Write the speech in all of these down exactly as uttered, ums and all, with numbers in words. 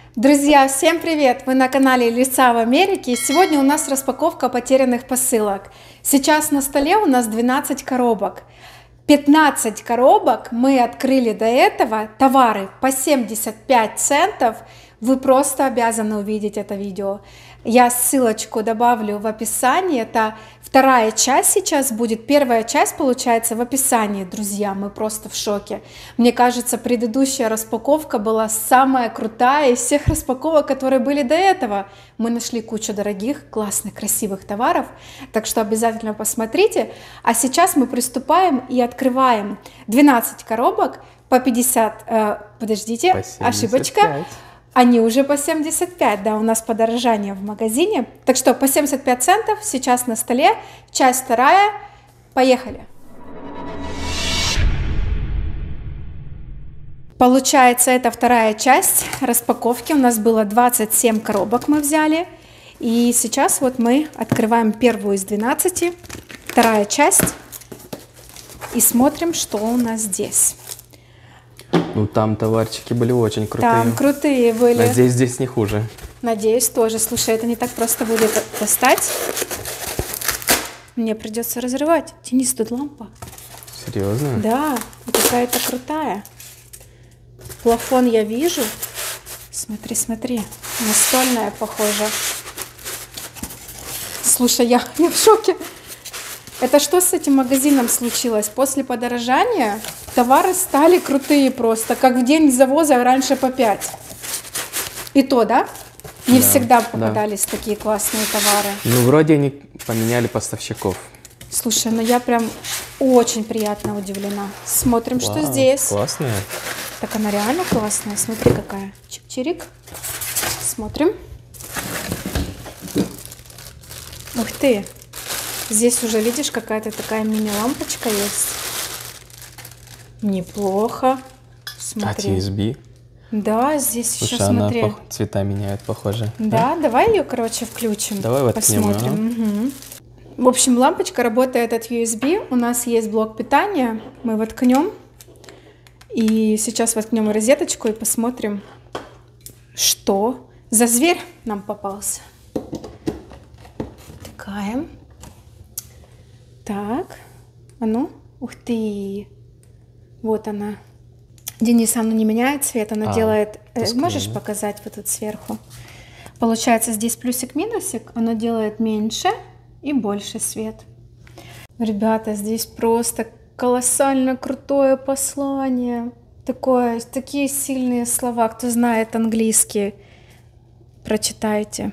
Друзья, всем привет! Вы на канале Лиса в Америке. Сегодня у нас распаковка потерянных посылок. Сейчас на столе у нас двенадцать коробок. пятнадцать коробок мы открыли до этого. Товары по семьдесят пять центов. Вы просто обязаны увидеть это видео. Я ссылочку добавлю в описании. Это вторая часть сейчас будет. Первая часть получается в описании, друзья. Мы просто в шоке. Мне кажется, предыдущая распаковка была самая крутая из всех распаковок, которые были до этого. Мы нашли кучу дорогих, классных, красивых товаров. Так что обязательно посмотрите. А сейчас мы приступаем и открываем двенадцать коробок по пятьдесят. Э, подождите, по семьдесят пять. Ошибочка. Они уже по семьдесят пять, да, у нас подорожание в магазине. Так что по семьдесят пять центов сейчас на столе. Часть вторая. Поехали. Получается, это вторая часть распаковки. У нас было двадцать семь коробок мы взяли. И сейчас вот мы открываем первую из двенадцати. Вторая часть. И смотрим, что у нас здесь. Ну там товарчики были очень крутые. Там крутые были. Надеюсь, здесь не хуже. Надеюсь, тоже. Слушай, это не так просто будет достать. Мне придется разрывать. Денис, тут лампа. Серьезно? Да, какая-то крутая. Плафон я вижу. Смотри, смотри. Настольная, похоже. Слушай, я, я в шоке. Это что с этим магазином случилось? После подорожания товары стали крутые просто, как в день завоза раньше по пять. И то, да? Не да, всегда попадались да. такие классные товары. Ну, вроде они поменяли поставщиков. Слушай, ну я прям очень приятно удивлена. Смотрим, Вау, что здесь. Классная. Так она реально классная. Смотри, какая. Чик-чирик. Смотрим. Ух ты. Здесь уже, видишь, какая-то такая мини-лампочка есть. Неплохо. Смотри. От ю эс би. Да, здесь Слушай, еще она смотри. по... цвета меняет, похоже. Да, да, давай ее, короче, включим. Давай воткнем. Посмотрим. Угу. В общем, лампочка работает от ю эс би. У нас есть блок питания. Мы воткнем. И сейчас воткнем розеточку и посмотрим, что за зверь нам попался. Втыкаем. Так, а ну, ух ты, вот она. Денис, она не меняет цвет, она а, делает, э, можешь показать вот тут сверху? Получается, здесь плюсик-минусик, она делает меньше и больше свет. Ребята, здесь просто колоссально крутое послание. Такое, такие сильные слова, кто знает английский, прочитайте.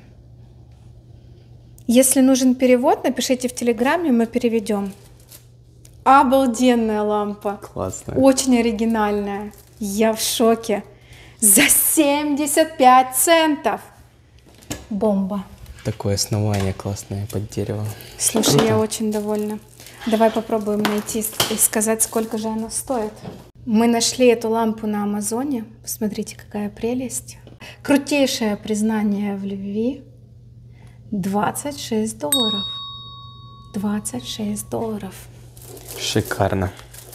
Если нужен перевод, напишите в Телеграме, мы переведем. Обалденная лампа. Классная. Очень оригинальная. Я в шоке. За семьдесят пять центов. Бомба. Такое основание классное под дерево. Слушай, круто. Я очень довольна. Давай попробуем найти и сказать, сколько же она стоит. Мы нашли эту лампу на Амазоне. Посмотрите, какая прелесть. Крутейшее признание в любви. двадцать шесть долларов. двадцать шесть долларов. Шикарно.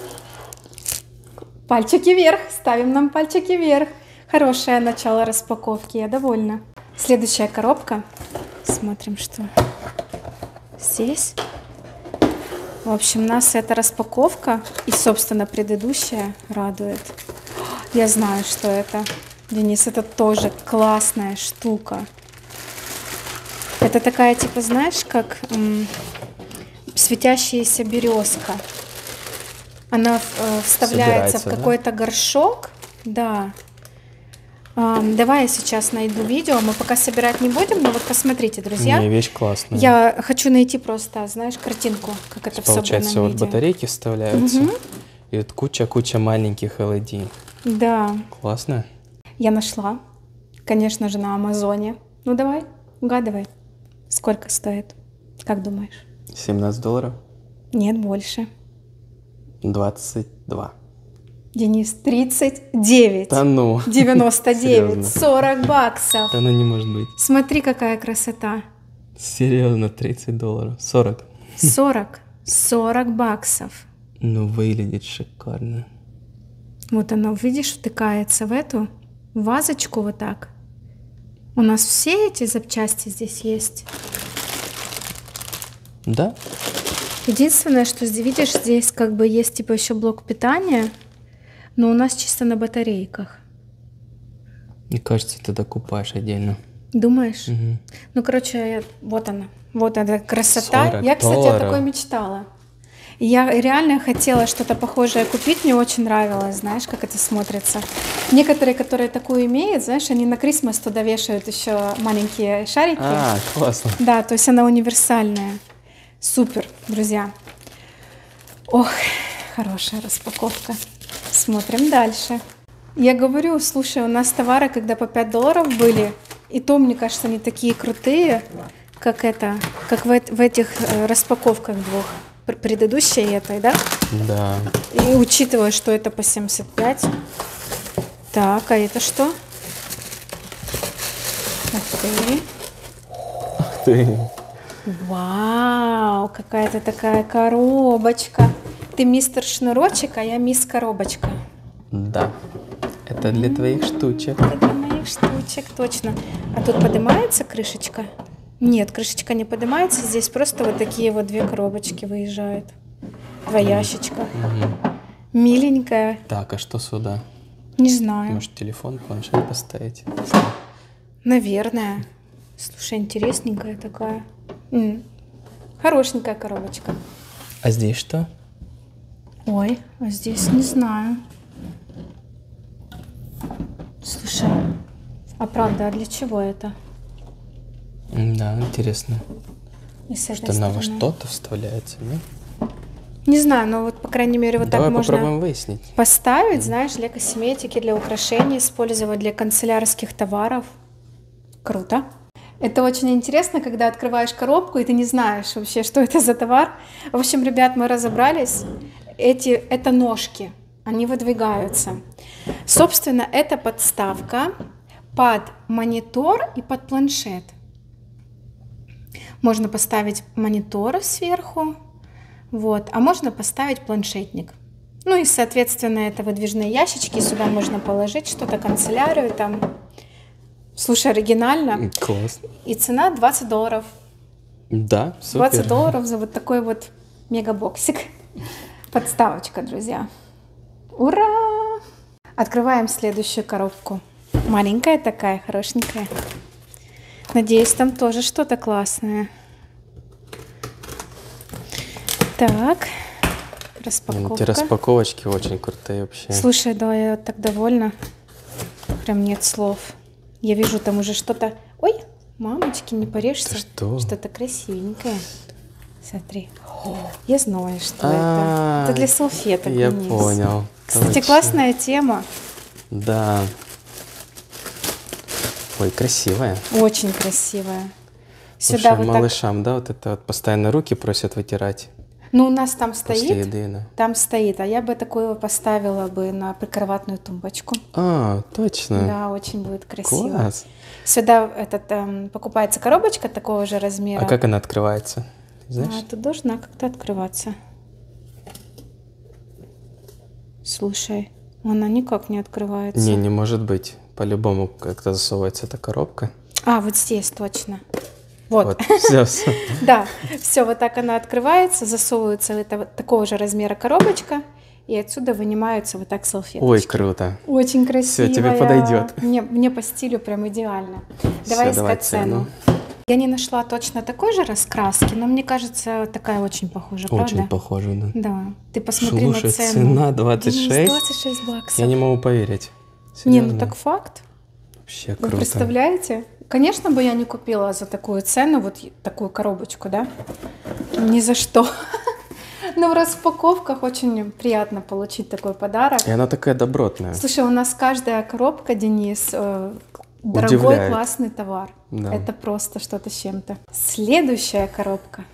Пальчики вверх. Ставим нам пальчики вверх. Хорошее начало распаковки. Я довольна. Следующая коробка. Смотрим, что здесь. В общем, нас эта распаковка и, собственно, предыдущая радует. Я знаю, что это. Денис, это тоже классная штука. Это такая, типа, знаешь, как м, светящаяся березка. Она э, вставляется Собирается, в какой-то да? горшок. Да. Э, давай я сейчас найду видео. Мы пока собирать не будем, но вот посмотрите, друзья. Не, вещь классная. Я хочу найти просто, знаешь, картинку, как это в собранном виде. Получается, вот батарейки вставляются. Угу. И вот куча-куча маленьких эл и ди. Да. Классно. Я нашла. Конечно же, на Амазоне. Ну, давай, угадывай. Сколько стоит? Как думаешь? семнадцать долларов? Нет, больше. двадцать два. Денис, тридцать девять. Да ну. девяносто девять. сорок баксов. Да ну не может быть. Смотри, какая красота. Серьезно, тридцать долларов. сорок. сорок. сорок баксов. Ну, выглядит шикарно. Вот оно, видишь, втыкается в эту вазочку вот так. У нас все эти запчасти здесь есть. Да? Единственное, что здесь, видишь, здесь как бы есть типа еще блок питания, но у нас чисто на батарейках. Мне кажется, ты докупаешь отдельно. Думаешь? Угу. Ну, короче, вот она. Вот эта красота. Я, кстати, долларов. о такой мечтала. И я реально хотела что-то похожее купить. Мне очень нравилось, знаешь, как это смотрится. Некоторые, которые такую имеют, знаешь, они на Крисмас туда вешают еще маленькие шарики. А, классно. Да, то есть она универсальная. Супер, друзья. Ох, хорошая распаковка. Смотрим дальше. Я говорю, слушай, у нас товары, когда по пять долларов были, и то, мне кажется, они такие крутые, как это, как в, в этих э, распаковках двух, предыдущей этой, да? Да. И учитывая, что это по семьдесят пять. Так, а это что? Ух ты. Ух ты. Вау, какая-то такая коробочка. Ты мистер Шнурочек, а я мисс Коробочка. Да. Это для mm-hmm. твоих штучек. Это для моих штучек, точно. А тут поднимается крышечка? Нет, крышечка не поднимается. Здесь просто вот такие вот две коробочки выезжают. Два ящичка. Mm-hmm. Миленькая. Так, а что сюда? Не знаю. Может, телефон, планшет поставить? Наверное. Слушай, интересненькая такая. М-м. Хорошенькая коробочка. А здесь что? Ой, а здесь не знаю. Слушай, а правда, а для чего это? Да, интересно. И с что она во что-то вставляется, да? Не знаю, но вот, по крайней мере, вот Давай так можно попробуем выяснить. Поставить, mm. знаешь, для косметики, для украшений, использовать для канцелярских товаров. Круто. Это очень интересно, когда открываешь коробку, и ты не знаешь вообще, что это за товар. В общем, ребят, мы разобрались. Эти, это ножки, они выдвигаются. Собственно, это подставка под монитор и под планшет. Можно поставить монитор сверху, вот, а можно поставить планшетник. Ну и, соответственно, это выдвижные ящички, сюда можно положить что-то, канцелярию там. Слушай, оригинально. Класс. И цена двадцать долларов. Да, супер. двадцать долларов за вот такой вот мегабоксик. Подставочка, друзья. Ура! Открываем следующую коробку. Маленькая такая, хорошенькая. Надеюсь, там тоже что-то классное. Так, распаковка. Эти распаковочки очень крутые вообще. Слушай, да, я так довольна. Прям нет слов. Я вижу там уже что-то... Ой, мамочки, не порежься. Что? Что-то красивенькое. Смотри. О, я знаю, что это. Это для салфеток. Я вниз. понял. Кстати, Точно. классная тема. Да. Ой, красивая. Очень красивая. Сюда Слушай, вот малышам, так... да, вот это вот постоянно руки просят вытирать. Ну, у нас там стоит. После еды, да. Там стоит, а я бы такую поставила бы на прикроватную тумбочку. А, точно. Да, очень будет красиво. Класс. Сюда этот, эм, покупается коробочка такого же размера. А как она открывается? Знаешь? А, тут должна как-то открываться. Слушай, она никак не открывается. Не, не может быть. По-любому как-то засовывается эта коробка. А, вот здесь точно. Вот. Вот, все, все. Да, все, вот так она открывается, засовывается в это вот такого же размера коробочка, и отсюда вынимаются вот так салфеточки. Ой, круто. Очень красиво. Все, тебе подойдет. Мне, мне по стилю прям идеально. Всё, Давай искать давай цену. цену. Я не нашла точно такой же раскраски, но мне кажется, такая очень похожа, правда? Очень похоже, да. Да. Ты посмотри Слушай, на цену. цена двадцать шесть. Денис, двадцать шесть баксов. Я не могу поверить. Не, Серьезно? ну так факт. Вообще Вы круто. представляете? Конечно бы я не купила за такую цену вот такую коробочку, да? Ни за что. Но в распаковках очень приятно получить такой подарок. И она такая добротная. Слушай, у нас каждая коробка, Денис, э, дорогой, Удивляет. классный товар. Да. Это просто что-то с чем-то. Следующая коробка.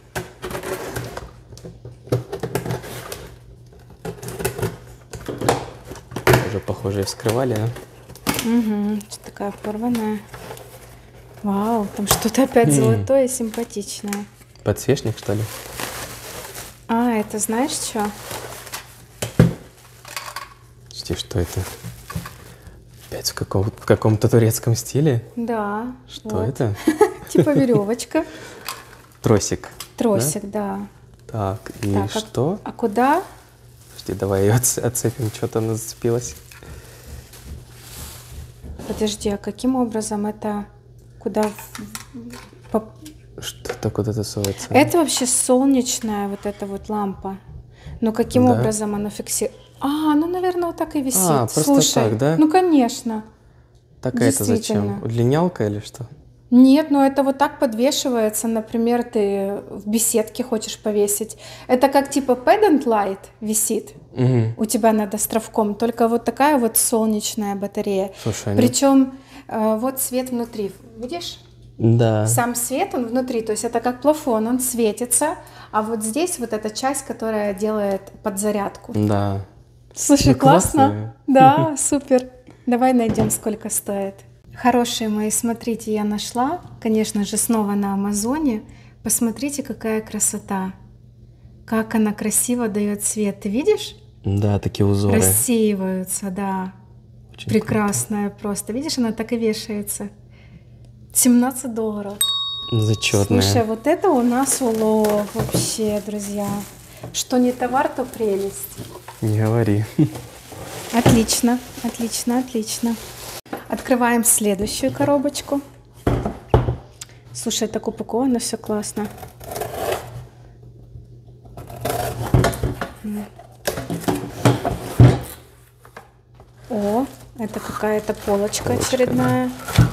Уже похоже и вскрывали, да? Угу, что такая порванная. Вау, там что-то опять золотое, симпатичное. Подсвечник, что ли? А, это знаешь что? Почти что это? Опять в, каком, в каком-то турецком стиле? Да. Что вот. это? Типа веревочка. Тросик. Тросик, да. Так, и Так, а- что? А куда? Подожди, давай ее отц- отцепим, что-то она зацепилась. Подожди, а каким образом это? Куда? в- по- Что-то куда-то суется. Это вообще солнечная вот эта вот лампа. Но каким Да. образом она фиксирует? А, ну, наверное, вот так и висит. А, просто Слушай, так, да? ну, конечно. Так, а это действительно. зачем? Удлинялка или что? Нет, ну это вот так подвешивается. Например, ты в беседке хочешь повесить. Это как типа pendant light висит Угу. у тебя над островком. Только вот такая вот солнечная батарея. Слушай, ну- Причем э, вот свет внутри. Видишь? Да. Сам свет, он внутри, то есть это как плафон, он светится, а вот здесь вот эта часть, которая делает подзарядку. Да. Слушай, Ну, классно? классно. Да, супер. Давай найдем, сколько стоит. Хорошие мои, смотрите, я нашла, конечно же, снова на Амазоне. Посмотрите, какая красота. Как она красиво дает свет. Ты видишь? Да, такие узоры. Рассеиваются, да. Очень Прекрасная просто. Видишь, она так и вешается. семнадцать долларов. круто. Зачетная. Слушай, вот это у нас улов вообще, друзья. Что не товар, то прелесть. Не говори. Отлично, отлично, отлично. Открываем следующую коробочку. Слушай, так упаковано все классно. О, это какая-то полочка, Полочка, очередная.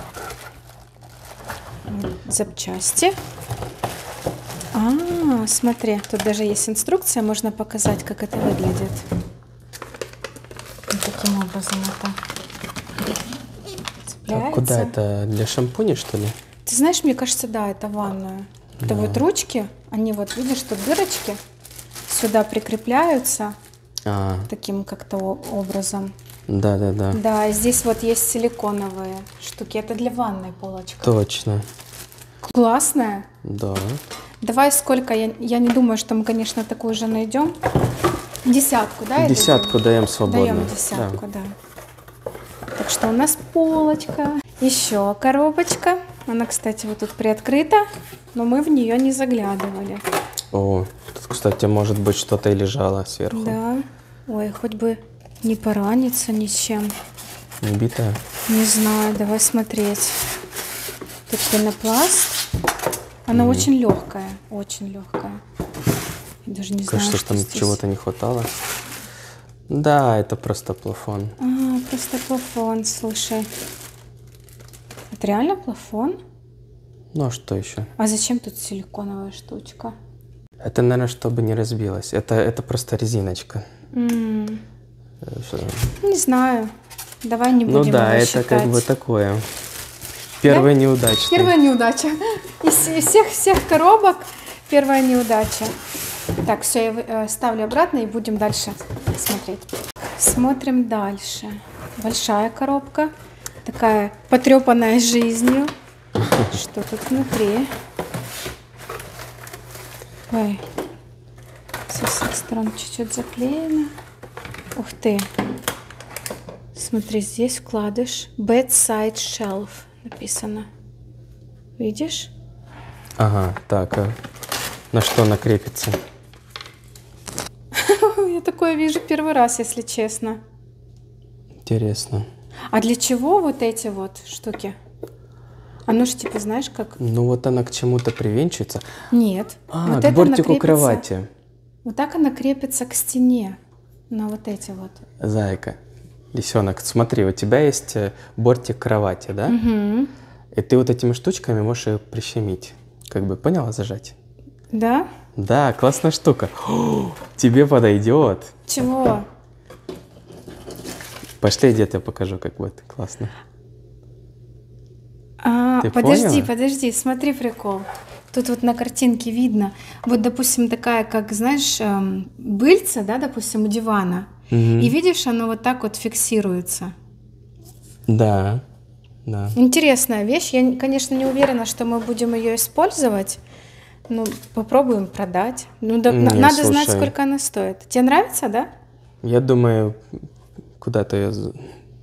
Запчасти. А, смотри, тут даже есть инструкция, можно показать, как это выглядит. Вот таким образом это цепляется. А куда это? Для шампуня, что ли? Ты знаешь, мне кажется, да, это ванную. Это Да. вот ручки, они вот, видишь, тут дырочки сюда прикрепляются А, таким как-то о- образом. да, да, да. Да, и здесь вот есть силиконовые штуки. Это для ванной полочка. Точно. Классная. Да. Давай сколько? Я, я не думаю, что мы, конечно, такую же найдем. Десятку, да? или Десятку даем свободно. Даем десятку, да. Так что у нас полочка. Еще коробочка. Она, кстати, вот тут приоткрыта, но мы в нее не заглядывали. О, тут, кстати, может быть, что-то и лежало сверху. Да. Ой, хоть бы не пораниться ни с чем. Не битая? Не знаю, давай смотреть. Тут пенопласт. Она очень легкая, очень легкая. Я даже не знаю, Кажется, что там здесь. чего-то не хватало. Да, это просто плафон. А, просто плафон, слушай. Это реально плафон? Ну, а что еще? А зачем тут силиконовая штучка? Это, наверное, чтобы не разбилось. Это, это просто резиночка. М, Э, что- Не знаю. Давай не Ну будем да, его это считать. как бы такое. Первый неудачный. Первая неудача. Из, из всех, всех коробок первая неудача. Так, все, я вы- э, ставлю обратно и будем дальше смотреть. Смотрим дальше. Большая коробка. Такая потрепанная жизнью. Что тут внутри? Ой. Со всех сторон чуть-чуть заклеено. Ух ты. Смотри, здесь вкладыш. Bedside shelf написано. Видишь? Ага, так, а на что она крепится? Я такое вижу первый раз, если честно. Интересно. А для чего вот эти вот штуки? Оно же типа, знаешь, как... Ну вот она к чему-то привинчивается. Нет. А, вот к это бортику она крепится- кровати. Вот так она крепится к стене. На вот эти вот. Зайка, лисенок, смотри, у тебя есть э, бортик кровати, да? Мгм. И ты вот этими штучками можешь ее прищемить. Как бы, поняла, зажать? Да? Да, классная штука. О, тебе подойдет. Чего? Пошли, я тебе покажу, как будет классно. А, Ты подожди, поняла? подожди, смотри прикол. Тут вот на картинке видно, вот, допустим, такая, как, знаешь, эм, быльца, да, допустим, у дивана. Мгм. И видишь, оно вот так вот фиксируется. Да, да. Интересная вещь. Я, конечно, не уверена, что мы будем ее использовать. Ну, попробуем продать. Ну, да, на- Не, надо знать, слушай. сколько она стоит. Тебе нравится, да? Я думаю, куда-то ее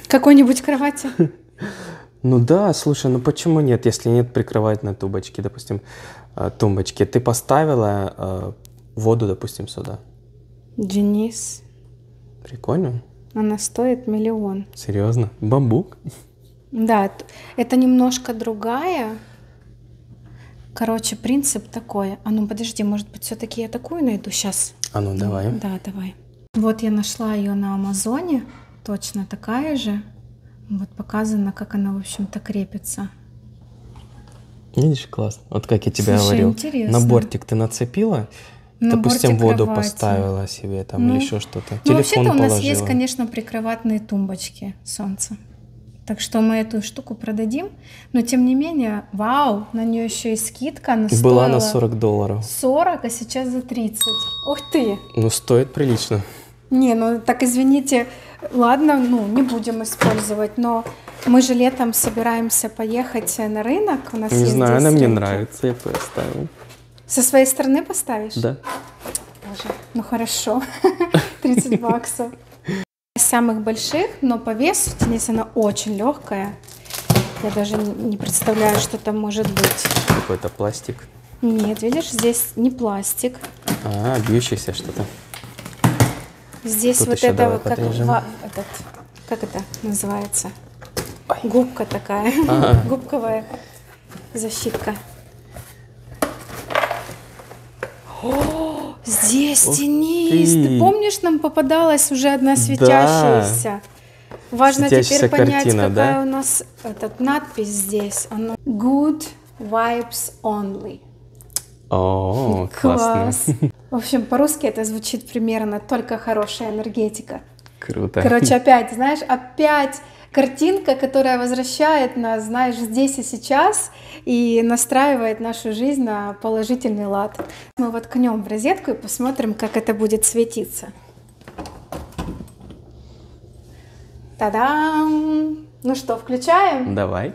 Какой-нибудь кровати? Ну да, слушай, ну почему нет, если нет прикроватной тумбочки, допустим, э, тумбочки, ты поставила э, воду, допустим, сюда. Денис, Прикольно. она стоит миллион. Серьезно? Бамбук? Да, т- это немножко другая. Короче, принцип такой. А ну подожди, может быть, все-таки я такую найду сейчас? А ну давай. Да, давай. Вот я нашла ее на Амазоне, точно такая же. Вот показано, как она, в общем-то, крепится. Видишь, классно. Вот как я тебе Слушай, говорил. интересно. На бортик ты нацепила, На допустим, борте воду кровати. поставила себе там Ну, или еще что-то. Ну, Телефон вообще-то у нас положила. есть, конечно, прикроватные тумбочки солнца. Так что мы эту штуку продадим. Но тем не менее, вау, на нее еще и скидка. Она И была стоила на сорок долларов. сорок, а сейчас за тридцать. Ух ты! Ну, стоит прилично. Не, ну так извините, ладно, ну не будем использовать, но мы же летом собираемся поехать на рынок. У нас Не есть знаю, здесь она мне рынки. нравится, я поставил. Со своей стороны поставишь? Да. Боже, ну хорошо, тридцать баксов. Из самых больших, но по весу, Денис, она очень легкая. Я даже не представляю, что там может быть. Какой-то пластик. Нет, видишь, здесь не пластик. А, бьющийся что-то. Здесь Тут вот еще это давай вот как, подрежем. ва- этот, как это называется? Ой. Губка такая, Ага. губковая защитка. О, здесь, Ух Денис, ты. ты помнишь, нам попадалась уже одна светящаяся? Важно Светящаяся теперь понять, картина, какая да? у нас этот надпись здесь. Она Good vibes only. О, классно. Класс. В общем, по-русски это звучит примерно «только хорошая энергетика». Круто. Короче, опять, знаешь, опять картинка, которая возвращает нас, знаешь, здесь и сейчас и настраивает нашу жизнь на положительный лад. Мы воткнем в розетку и посмотрим, как это будет светиться. Та-дам! Ну что, включаем? Давай.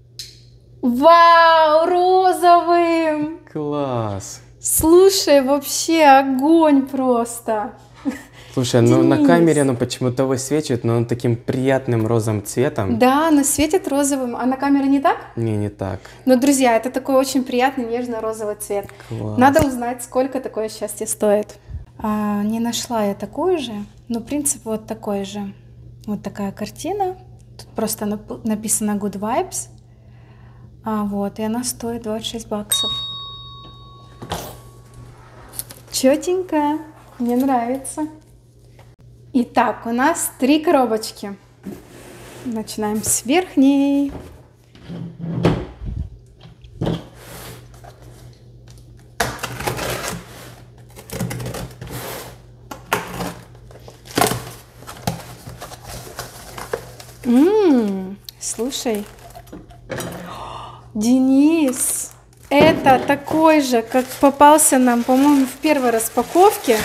Вау, розовым! Класс. Слушай, вообще огонь просто! Слушай, ну на Денис. камере оно почему-то высвечивает, но он таким приятным розовым цветом. Да, но светит розовым. А на камере не так? Не, не так. Но, друзья, это такой очень приятный нежно-розовый цвет. Класс. Надо узнать, сколько такое счастье стоит. А, не нашла я такую же, но принцип вот такой же. Вот такая картина. Тут просто нап- написано Good Vibes. А, вот, и она стоит двадцать шесть баксов. Чётенько, мне нравится. Итак, у нас три коробочки. Начинаем с верхней. М, слушай, Денис, это такой же, как попался нам, по-моему, в первой распаковке.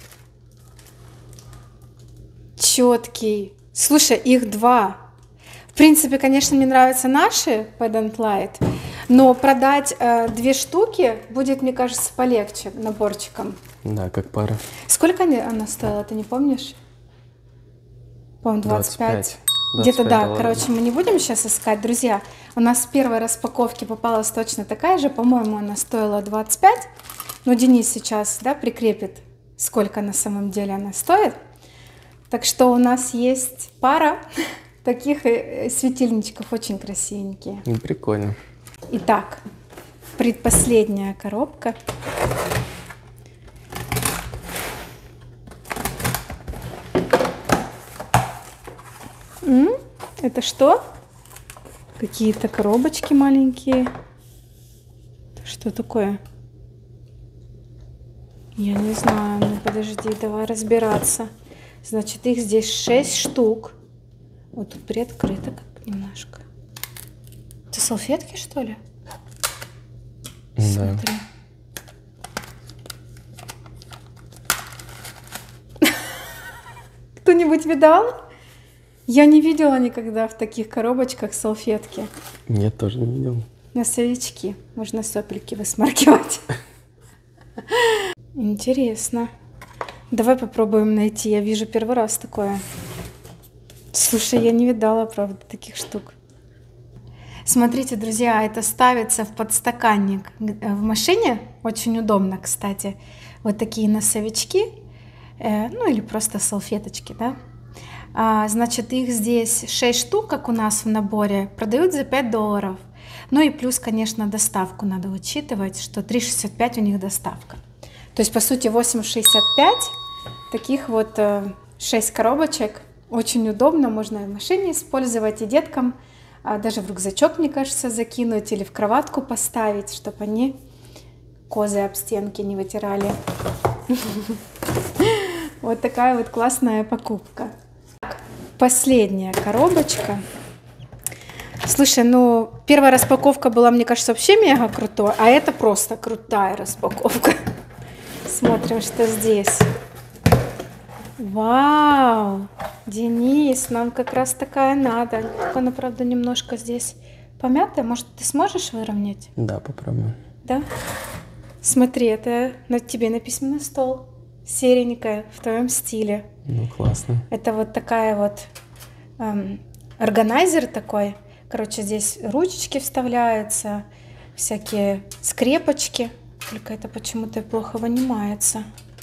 Четкий. Слушай, их два. В принципе, конечно, мне нравятся наши Pad and Light, но продать э, две штуки будет, мне кажется, полегче наборчиком. Да, как пара. Сколько они, она стоила, ты не помнишь? По-моему, двадцать пять. двадцать Где-то пять да, долларов. короче, мы не будем сейчас искать. Друзья, у нас в первой распаковке попалась точно такая же. По-моему, она стоила двадцать пять. Но Денис сейчас, да, прикрепит, сколько на самом деле она стоит. Так что у нас есть пара таких э, светильничков, очень красивенькие. Ну, прикольно. Итак, предпоследняя коробка. М? Это что? Какие-то коробочки маленькие. Что такое? Я не знаю. Ну подожди, давай разбираться. Значит, их здесь шесть штук. Вот тут приоткрыто как немножко. Это салфетки, что ли? Да. Смотри. Кто-нибудь видал? Я не видела никогда в таких коробочках салфетки. Я тоже не видел. Носовички. Можно сопельки высмаркивать. Интересно. Давай попробуем найти. Я вижу первый раз такое. Слушай, я не видала, правда, таких штук. Смотрите, друзья, это ставится в подстаканник в машине. Очень удобно, кстати. Вот такие носовички, э, ну или просто салфеточки, да. А, значит, их здесь шесть штук, как у нас в наборе, продают за пять долларов. Ну и плюс, конечно, доставку надо учитывать, что три шестьдесят пять у них доставка. То есть, по сути, восемь шестьдесят пять, таких вот э, шесть коробочек. Очень удобно, можно и в машине использовать, и деткам, а даже в рюкзачок, мне кажется, закинуть или в кроватку поставить, чтобы они козы об стенки не вытирали. Вот такая вот классная покупка. Последняя коробочка. Слушай, ну первая распаковка была, мне кажется, вообще мега крутой, а это просто крутая распаковка. Смотрим, что здесь. Вау! Денис, нам как раз такая надо. Только она, правда, немножко здесь помятая. Может, ты сможешь выровнять? Да, попробую. Да? Смотри, это на тебе на письменный стол. Серенькая, в твоем стиле. Ну, классно. Это вот такая вот эм, органайзер такой. Короче, здесь ручечки вставляются, всякие скрепочки. Только это почему-то плохо вынимается.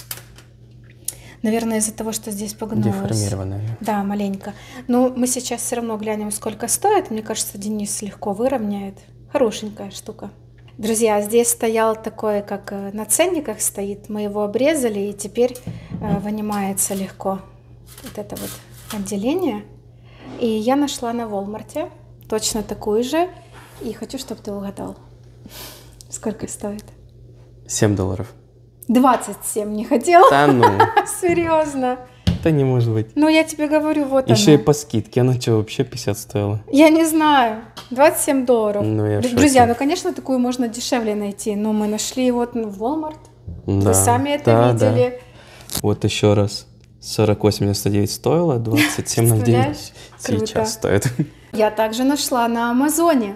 Наверное, из-за того, что здесь погнулось. Деформированная. Да, маленько. Но мы сейчас все равно глянем, сколько стоит. Мне кажется, Денис легко выровняет. Хорошенькая штука. Друзья, здесь стоял такой, как на ценниках стоит. Мы его обрезали, и теперь э, вынимается легко. Вот это вот отделение. И я нашла на Walmart точно такую же. И хочу, чтобы ты угадал, сколько стоит. семь долларов. двадцать семь не хотела? Да ну. Серьезно. Это не может быть. Ну, я тебе говорю, вот Еще она. и по скидке. Она что, вообще пятьдесят стоила? Я не знаю. двадцать семь долларов. Ну, я в шоке. Друзья, ну, конечно, такую можно дешевле найти. Но мы нашли вот в Walmart. Да. Вы сами это да, видели. Да. Вот еще раз. сорок восемь девяносто девять стоило, двадцать семь ноль девять сейчас стоит. Я также нашла на Амазоне.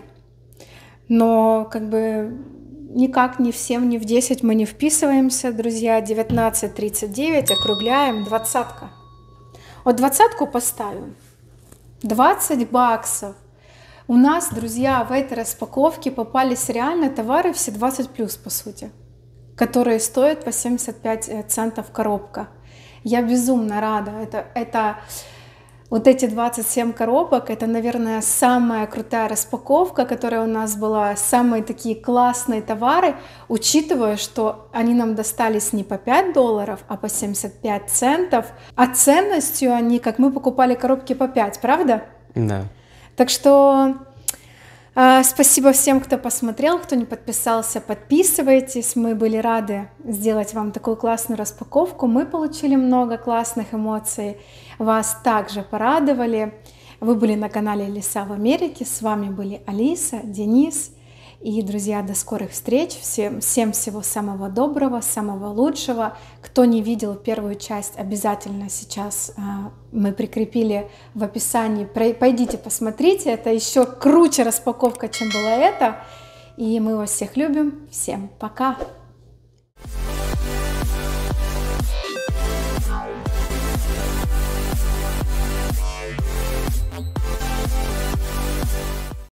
Но как бы никак не всем, не в десять мы не вписываемся, друзья. девятнадцать тридцать девять, округляем, двадцатка. Вот двадцатку поставим. двадцать баксов. У нас, друзья, в этой распаковке попались реально товары все двадцать плюс, по сути, которые стоят по семьдесят пять центов коробка. Я безумно рада. Это, это вот эти двадцать семь коробок, это, наверное, самая крутая распаковка, которая у нас была, самые такие классные товары, учитывая, что они нам достались не по пять долларов, а по семьдесят пять центов, а ценностью они, как мы покупали коробки по пять, правда? Да. Так что э, спасибо всем, кто посмотрел, кто не подписался, подписывайтесь, мы были рады сделать вам такую классную распаковку, мы получили много классных эмоций, вас также порадовали. Вы были на канале Лиса в Америке. С вами были Алиса, Денис. И, друзья, до скорых встреч. Всем, всем всего самого доброго, самого лучшего. Кто не видел первую часть, обязательно сейчас а, мы прикрепили в описании. Пойдите, посмотрите. Это еще круче распаковка, чем была эта. И мы вас всех любим. Всем пока!